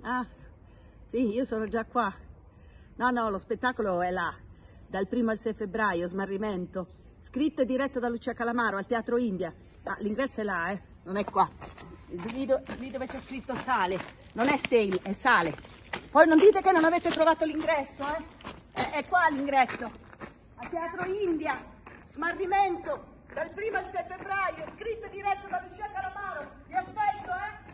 Ah, sì, io sono già qua. No, lo spettacolo è là, dal 1 al 6 febbraio, Smarrimento. Scritto e diretto da Lucia Calamaro al Teatro India. Ah, l'ingresso è là, non è qua. Lì dove c'è scritto sale. Non è sale, è sale. Poi non dite che non avete trovato l'ingresso, È qua l'ingresso. Al Teatro India, Smarrimento, dal 1 al 6 febbraio, scritto e diretto da Lucia Calamaro. Vi aspetto,